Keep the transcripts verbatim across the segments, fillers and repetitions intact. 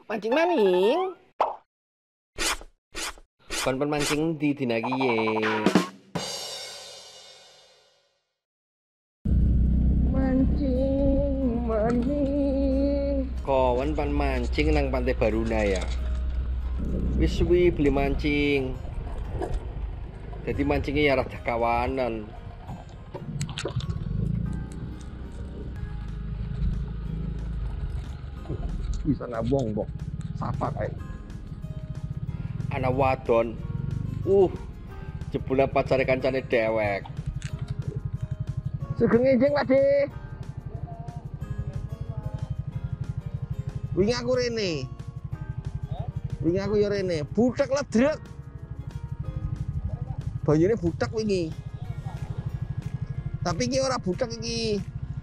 Mancing maning. Kon mancing di dina kiye. Mancing maning. Kawan pan mancing nang Pantai Baruna ya. Wis suwi beli mancing. Jadi mancingnya ya rada kawanan. Bisa nabong bok, sapa kayak anak wadon, uh, jebulan pacare kancane dewek. Sugeng enjing Pak De. Wingi aku rene. Wingi aku ya rene, budak ledrek. Banyune budak wingi. Tapi iki ora budak iki.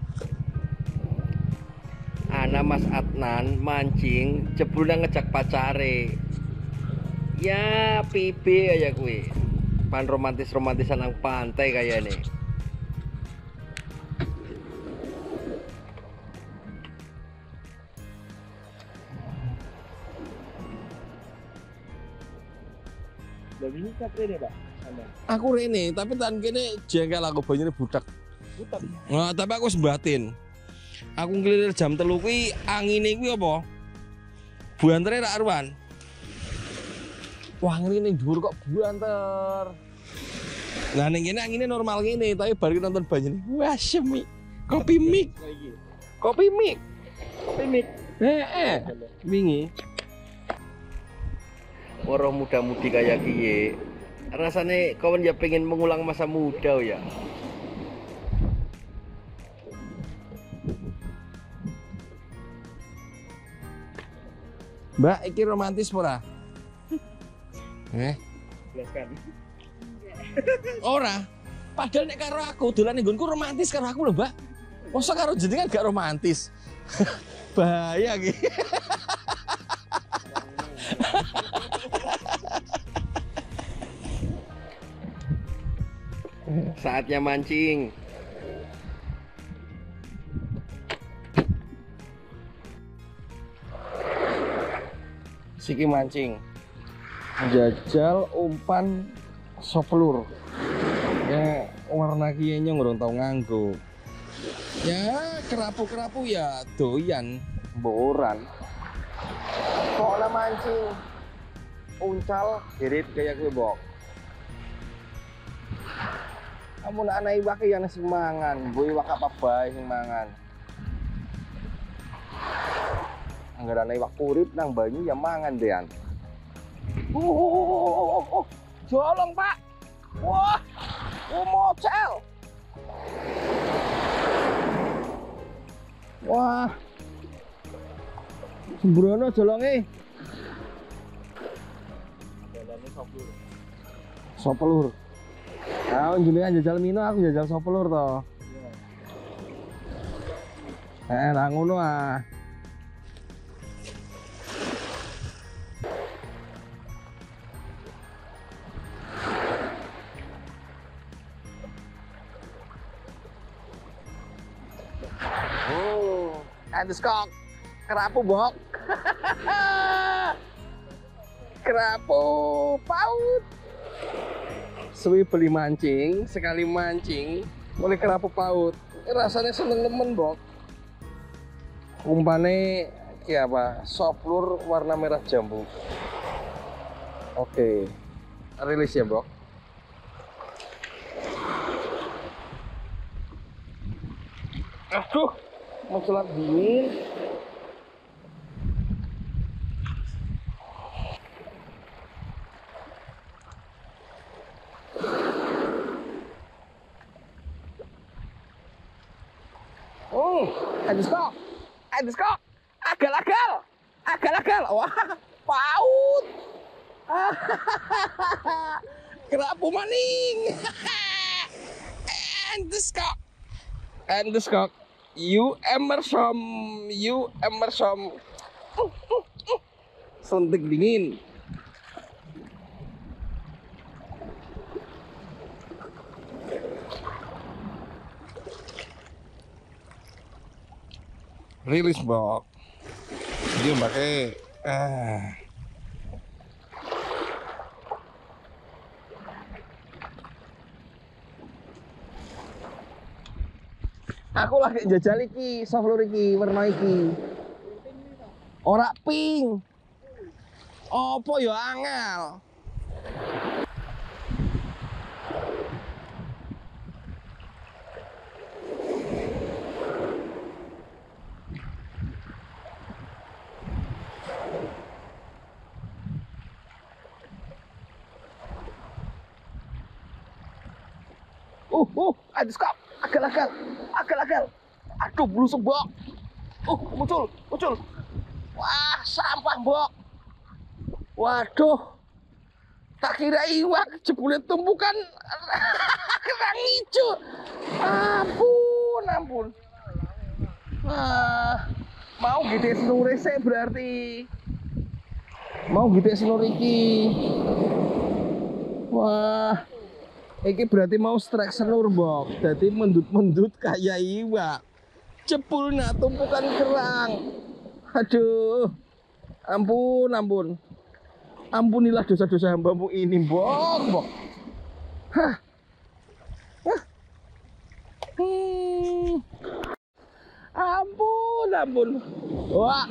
Ana Mas Adnan mancing jebulan ngejak pacare. Ya pipi aja kuwi. Pan romantis-romantisan nang pantai kayaknya. Ini rene, Pak. Aku rene, tapi tan kene jengkel aku banyune budak. Budak. Nah, tapi aku sembatin. Aku ngelilir jam telu kuwi angine kuwi apa? Buantere rak aruan. Wah, ngene ning dhuwur kok buanter. Lah ning kene angine normal ngene, tapi bar nonton banyune. Wah, semi. Kopi mik. Kopi mik. Kopi mik. Heeh. Wingi. Orang muda-mudi kayak kiye. Rasanya kawan ya pengen mengulang masa muda ya. Mbak, iki romantis ora? Eh? Jelaskan. Ora. Padahal nek karo aku dolan nggonku romantis karo aku lho, Mbak. Masa karo jenengan gak romantis? Bahaya iki. Saatnya mancing. Siki mancing. Jajal umpan sopelur. Ya warna kiyenya ngurung tau nganggo. Ya kerapu-kerapu ya doyan boran. Kok lah mancing uncal dirit kayak gue bok. Kamu nak anak iwak yang nasi mangan, gue iwak apa bae sing mangan. Angger anak iwak urip nang banyu ya mangan dean. Oh, oh, oh, oh, oh, oh. Jolong Pak. Wah, oh, mocel. Wah, sembrono jolonge. Sopelur. Nah, jenengan jajal mino, aku jajal sopelur toh. Eh, lah ngono ah. Oh, ada skok. Kerapu bok. Kerapu paut. Suwi beli mancing, sekali mancing oleh kerapu paut. Rasanya seneng nemen, Bok. Umpane ki apa? Soplur warna merah jambu. Oke. Rilis ya, Bok. Aduh, mencelat dingin. Oh, ada skok, ada skok, agal-agal, agal-agal, wah, paut, kerapu maning, and the skok, and the skok, you emersom, you emersom, suntik dingin. Rilis Bok. Dia pakai Ah. Aku lagi njajal iki, soft lure iki, warna iki. Ora pink. Opo ya angel? Uh, uh, aduh skap, agal-agal, agal-agal. Aduh, blusuk, Bok. Uh, muncul, muncul. Wah, sampah, Bok. Waduh. Tak kira iwak, jebule tumpukan kerang hijau. Ampun, ampun. Ah, mau gede senure sih berarti. Mau gede senur iki. Wah. Iki berarti mau strike senur, Bok. Jadi mendut-mendut kayak iwak. Jebul nak tumpukan kerang. Aduh. Ampun, ampun. Ampunilah dosa-dosa hambamu ini, Bok, Bok. Hah. Hah. Hmm. Ampun, ampun. Wah.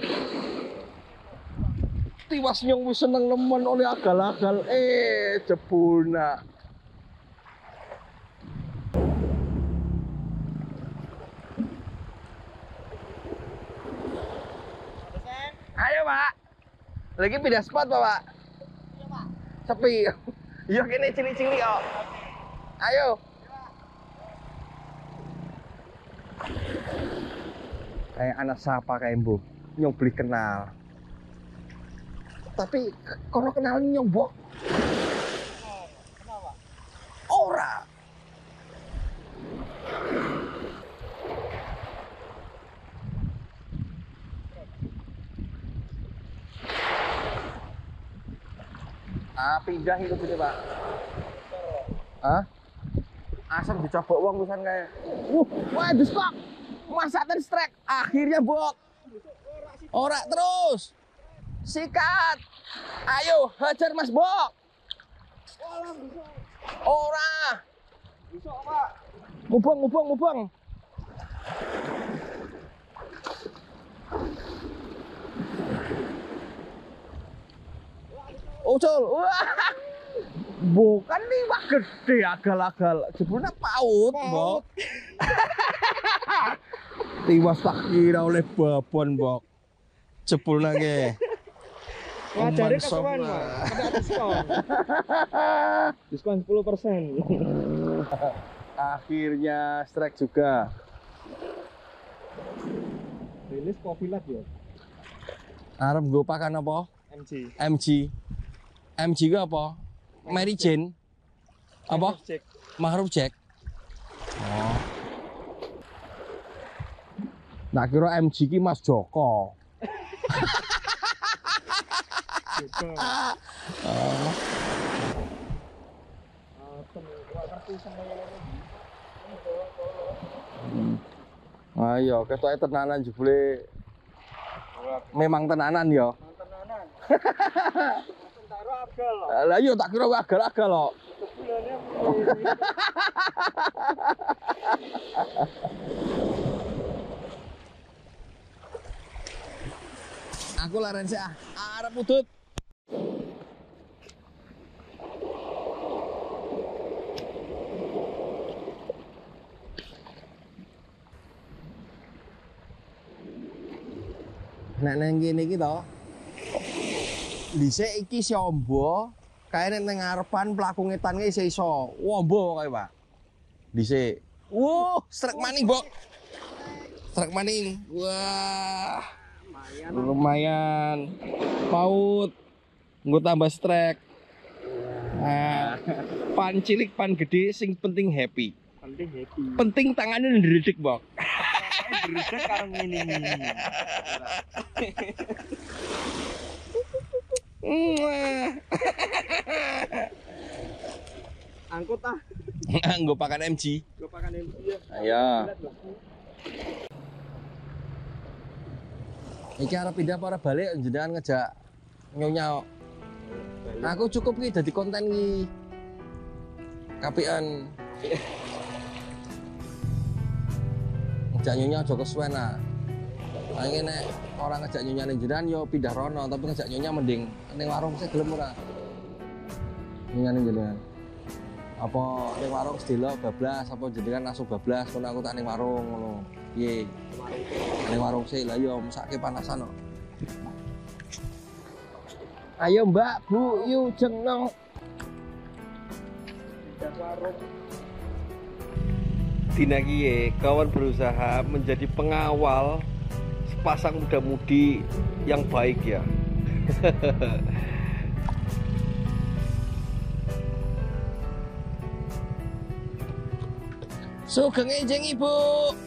Tiwas nyong wis seneng nemen oleh agal-agal. Eh, jebul nak. Ayo, Pak. Lagi pindah spot, Pak. Iya, Pak. Sepi. Yuk ini cili-cili, kok. Ayo. Kayak anak siapa kayak Mbok. Nyong beli kenal. Tapi kalau kenal nyong, Bok. Kenal, Pak. Ora. Ah, pindah itu gini, Pak. Hah? Asam dicoba uang pisan kayak. Wuh, wah, diskok. Masa ten strike. Akhirnya, Bok. Ora terus. Sikat. Ayo, hajar Mas Bok. Ora. Bisa, Pak. Mubang, mubang, mubang. Ucul. Wah. Bukan nih, Pak, gede agal-agal. Jebulnya paut, Bok. Tiwas tak kira oleh babon, Bok. Jebulnya ke. Ngajari kesuwen, Pak. Ada diskon. Diskon sepuluh persen. Akhirnya strike juga. Rilis Covilat ya. Arep gue pakan apa? M G. M G. M G gue apa? Mary Jane. Apa? Cek. Mahruf Jack. Oh. Nak kira M G ki Mas Joko. Oh. Ayo, ketoke tenanan jebule. Memang tenanan ya. Tenanan. Tentara agal loh. Lah iya tak kira agal-agal loh. Sebulannya Aku laren sih ah. Arep putut. Nek nang kene iki to. Dhisik iki siombo, kae nek nang ngarepan pelaku ngetan ki isih iso. Wombo kae, Pak. Dhisik. Wuh, strike maning, Bok. Strike maning. Wah. Lumayan. Lumayan. Paut. Nggo tambah strike. Nah, pan cilik pan gede sing penting happy. penting happy. Penting tangannya ndredeg, Bok. Berisik karo ngene. Angkut ah. Nggo pakan M G. Gue pakai M G ya. Ayo. Iki arep pindah para balik jenengan ngejak nyonya. Aku cukup ki dadi konten ki. Kapian. Ngejak nyonya aja kesuwen ah. Lah nek orang ngejak nyonya ning jenengan yo pindah rono, tapi ngejak nyonya mending ning warung sih gelem ora. Nyonya ning jenengan. Apa ning warung sedelo bablas apa jenengan langsung bablas kono aku tak ning warung ngono. Piye? Ning warung sih lah yo mesake panasan kok. Ayo Mbak, Bu, yu jengno. Dina kiye kawan berusaha menjadi pengawal sepasang muda-mudi yang baik ya. Sugeng enjing Ibu.